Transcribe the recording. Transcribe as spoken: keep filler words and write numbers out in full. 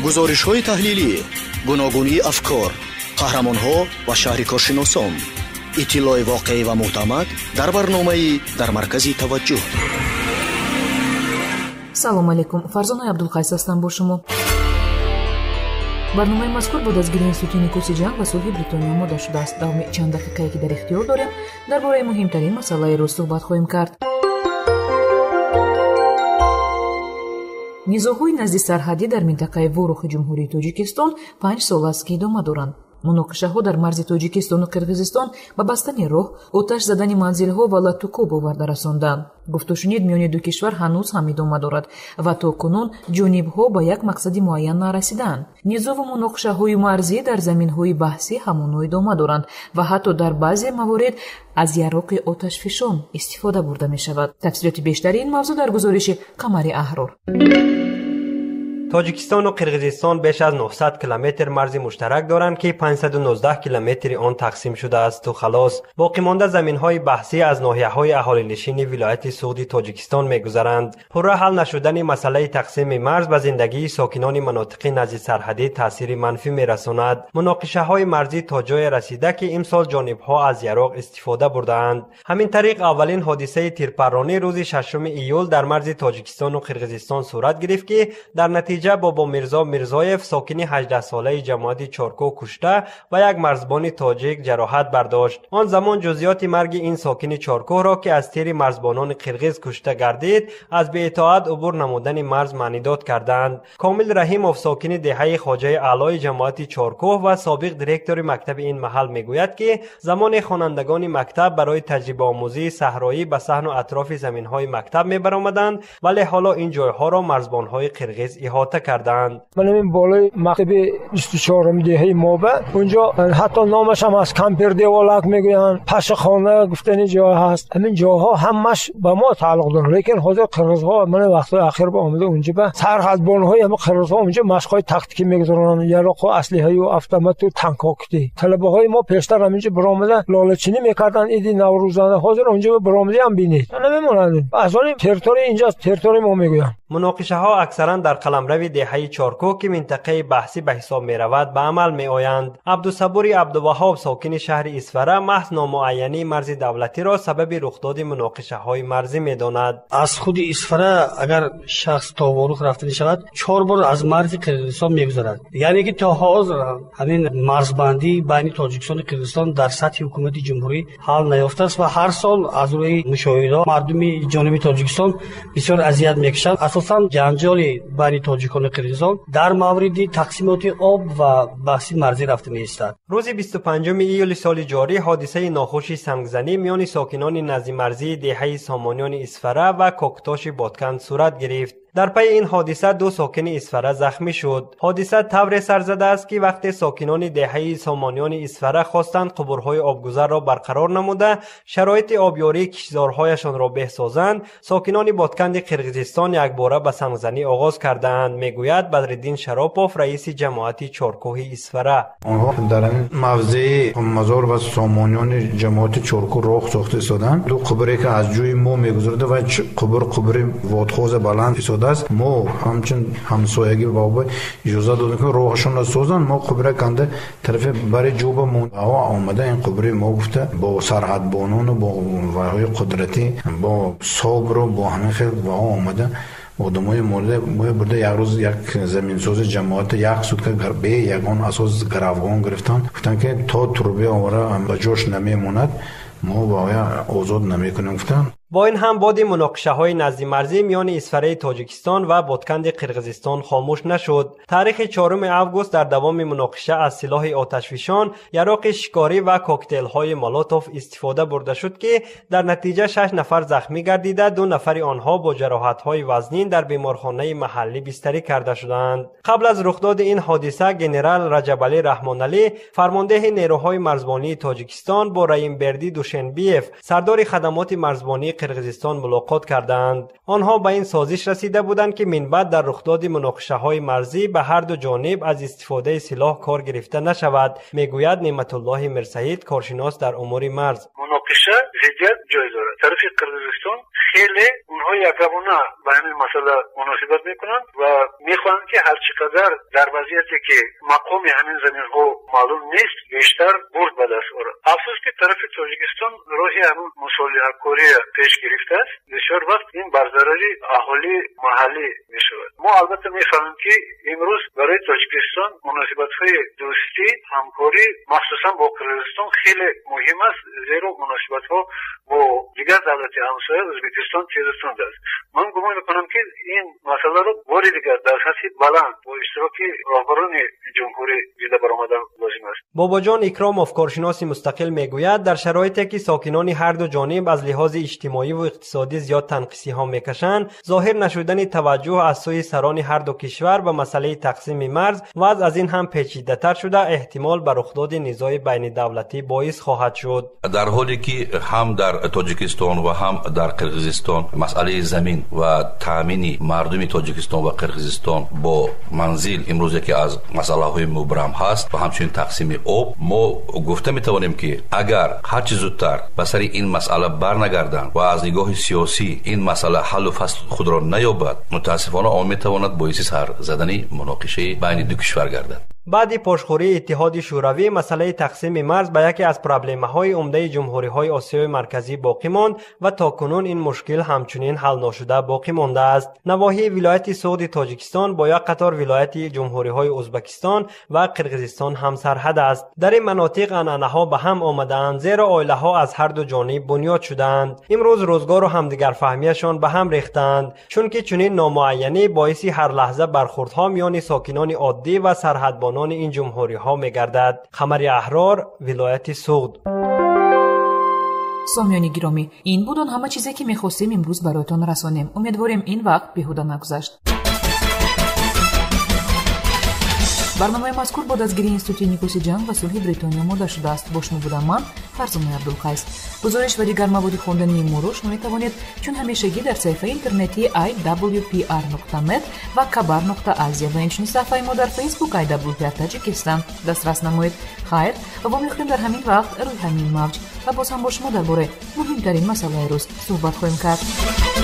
гузоришҳои таҳлилӣ, гуногунии афкор, қаҳрамонҳо ва шаҳрикоршиносон. иттилои воқеӣ ва муътамад дар барномаи дар маркази таваҷҷӯҳ. салому алейкум. фарзонаи абдулқайс ҳастам бо шумо. барномаи мазкур бо дастгирии институти никоси ҷанг ва сулҳи бритониё омода шудааст. давоми чанд дақиқае ки дар ихтиёр дорем, дар бораи муҳимтарин масъалаи рӯз суҳбат хоҳем кард. низоъҳои назди сарҳадӣ дар минтақаи ворохи ҷумҳурии тоҷикистон панҷ сол аст ки идома доранд. муноқишаҳо дар марзи тоҷикистону қирғизистон ба бастани роҳ, оташ задани манзилҳо ва латукоб оварда расонданд. гуфтушунид миёни ду кишвар ҳанӯз ҳам идома дорад ва то кунун ҷонибҳо ба як мақсади муайян нарасидаанд. низову муноқишаҳои марзӣ дар заминҳои баҳсӣ ҳамоно идома доранд ва ҳатто дар баъзе маворид аз яроқи оташфишон истифода бурда мешавад. тафсилоти бештари ин мавзӯъ дар гузориши қамари аҳрор. тоҷикистон ва қирғизистон беш аз нӯҳсад километр марзи муштарак доранд ки панҷсаду нуздаҳ километри он тақсим шудааст ту халос. боқимонда заминҳои баҳсӣ аз ноҳияҳои аҳолинишини вилояти суғди тоҷикистон мегузаранд. пурра ҳал нашудани масъалаи тақсими марз ба зиндагии сокинони манотиқи назди сарҳадӣ таъсири манфӣ мерасонад. муноқишаҳои марзӣ то ҷое расида ки имсол ҷонибҳо аз яроқ истифода бурдаанд. ҳамин тариқ аввалин ҳодисаи тирпарронӣ рӯзи шашуми июл дар марзи тоҷикистону қирғизистон сурат гирифт ки дар натиҷа бобо мирзо мирзоев сокини ҳаждаҳ-солаи ҷамоати чоркӯ кушта ва як марзбони тоҷик ҷароҳат бардошт. он замон ҷузъиёти марги ин сокини чоркӯҳро ки аз тири марзбонони қирғиз кушта гардид аз беитоат убур намудани марз маънидод карданд. комил раҳимов сокини деҳаи хоҷаи аълои ҷамоати чоркӯҳ ва собиқ директори мактаби ин маҳал мегӯяд ки замоне хонандагони мактаб барои таҷрибаомӯзии саҳроӣ ба саҳну атрофи заминҳои мактаб мебаромаданд, вале ҳоло ин ҷойҳоро марзбонҳои қирғиз иҳота карданд. من این بالای مکتب بیست و چهارم دهه موبه اونجا حتی نامش هم از کمپر دیوالک میگوین، پش خانه گفتنی جا هست. همین جاها همش به ما تعلق داره، لیکن حاضر قرغزها من وقتی اخیر با آمده اونجا به سرحدبان‌های هم قرغزها اونجا مشقای تاکتیکی میگذارن، یراق و اسلحه و اتومات و تانکاکتی. طلبه‌های ما پیشتر همینجا برآمده لاله‌چینی میکردن، ایدی نوروزانه حاضر اونجا برآمده هم بینید. نمیمونن. اصلا تریتوری اینجا تریتوری ما میگوین. مناقشه‌ها اکثرا در قلمرو دهه چارکو که منطقه بحثی به حساب می رود به عمل می آیند. عبدالصبوری عبدالوهاب ساکن شهر اسفره محض نامعینی مرز دولتی را سبب رخداد مناقشه های مرزی می داند. از خود اسفره اگر شخص تا ورود رفته شود چهار بار از مرز قرقیزستان می گذرد، یعنی که تا حاضر همین مرزبندی بین تاجیکستان و قرقیزستان در سطح حکومت جمهوری حل نیافته است و هر سال از روی مشاهده مردم جانب تاجیکستان بسیار اذیت میکشند. اساسا جنجال بین تاجیکان و قرقیزستان در مورد تقسیمات آب و بحث مرزی رفته می‌ایستد. روز بیست و پنجم ایول سال جاری حادثه ناخوش سنگزنی میان ساکنان نزد مرزی دهه سامانیان اسفره و کوکتاش بادکند صورت گرفت. در پی این حادثه دو ساکن اسفره زخمی شد. حادثه طور سرزده است که وقتی ساکنان دهه سامانیان اسفره خواستند قبورهای آبگذر را برقرار نموده شرایط آبیاری کشتزارهایشان را بسازند، ساکنان بادکند قرقیزستان یک باره به سنگزنی آغاز کردند، میگوید بدرالدین شراپوف رئیس جماعت چارکوه اسفره. آنها در این موضع مزار و سامانیان جماعت چارکو راه ساخته ایستادند. دو قبری که از جوی ما میگذرده و قبر قبر وادخوز بلند ایستاده است. ما همچون همسایگی بابا اجازه دادن که راهشون را سازن. ما قبره کنده طرف برای جوب مون آمده این قبره ما گفته با سرحدبانان و با وهای قدرتی با صبر و با همه خیلی و آمده آدمای مورد برده یک روز یک زمین ساز جماعت یک سود که به یگان اساس گروگان گرفتن، گفتن که تا تربیه آوره به جاش نمیموند ما باید آزاد نمیکنیم. گفتن با این هم باد مناقشه های نزدی مرزی میان اسفره تاجیکستان و بادکند قرقیزستان خاموش نشد. تاریخ چهارم آگوست در دوام مناقشه از سلاح آتشفشان، یراق شکاری و کوکتل های مولوتوف استفاده برده شد که در نتیجه شش نفر زخمی گردیده، دو نفر آنها با جراحت های وزنین در بیمارخانه محلی بستری کرده شدند. قبل از رخداد این حادثه گنرال رجب علی رحمان علی فرمانده نیروهای مرزبانی تاجیکستان با رئیم بردی دوشنبیف سردار خدمات مرزبانی قرقیزستان ملاقات کردند. آنها به این سازش رسیده بودند که من بعد در رخداد مناقشه های مرزی به هر دو جانب از استفاده سلاح کار گرفته نشود، میگوید نعمت الله میرسعید کارشناس در امور مرز. مناقشه جدیت جای داره. طرف قرقیزستان خیلی اونها یکمونه به همین مسئله مناسبت میکنن و میخوان که هر چقدر در وضعیتی که مقام همین زمین ها معلوم نیست بیشتر برد به دست آورد. افسوس که طرف تاجیکستان راهی همون مصالحه کاری پیش گرفته است. بسیار وقت این بر ضرری اهالی محلی میشود. ما البته میفهمیم که امروز برای تاجیکستان مناسبت های دوستی همکاری مخصوصا با قرقیزستان خیلی مهم است، زیرا مناسبت ها با دیگر دولت همسایه ازبکستان تیزستان است. من گمان میکنم که این مسئله رو باری دیگر در سطح بلند با اشتراک راهبران جمهوری دیده برآمدن لازم است. بابا جان اکرام افکارشناس مستقل میگوید در شرایطی که ساکنان هر دو جانب از لحاظ اجتماعی و اقتصادی زیاد تنقیصی ها میکشند، ظاهر نشدن توجه از سوی سران هر دو کشور به مسئله تقسیم مرز و از این هم پیچیده‌تر شده احتمال بر رخداد نزاع بین دولتی باعث خواهد شد. در حالی که هم در تاجیکستان و هم در قرقیزستان مسئله زمین و تامین مردم تاجیکستان و قرقیزستان با منزل امروز که از مسئله های مبرم هست و همچنین تقسیم آب، ما گفته می توانیم که اگر هر چه زودتر به سر این مسئله برنگردند و از نگاه سیاسی این مسئله حل و فصل خود را نیابد، متاسفانه آن می تواند باعث سر زدن مناقشه بین دو کشور گردد. بعد پشتخوری اتحاد شوروی، مسئله تقسیم مرز به یکی از پرابلم‌های عمده جمهوری‌های آسیای مرکزی باقی ماند و تاکنون این مشکل همچنین حل نشده باقی مانده است. نواحی ولایت سوغد تاجیکستان با یک قطار ولایت جمهوری‌های ازبکستان و قرقیزستان هم سرحد است. در این مناطق عنعنه‌ها به هم آمده‌اند، زیرا عائله‌ها از هر دو جانب بنیاد شدند. امروز روزگار و همدیگر فهمیشان به هم ریختند، چون که چنین نامعینی باعث هر لحظه برخوردها میان ساکنان عادی و سرحدبان این جمهوری ها می گردد. قمر احرار، ولایت سوغد. سامیان گرامی، این بود آن همه چیزی که می‌خواستیم امروز برایتان رسانیم. امیدواریم این وقت بیهوده نگذشت. برنامه مذکور با دستگیری اینستیتوت نیکوسی جنگ و صلح بریتانیا ماده شده است. با شما بودم من، فرزانه عبدالقیس. گزارش و دیگر مواد خواندنی این موضوع شما می‌توانید چون همیشگی در صفحه اینترنتی آی دبلیو پی آر نقطه نت و kabar نقطه azia و همچنین صفحه ما در فیسبوک آی دبلیو پی آر تاجیکستان دسترس نمایید. خیر و با می‌خواهیم در همین وقت روی همین موج و باز هم با شما درباره مهمترین مسائل روز صحبت خواهیم کرد.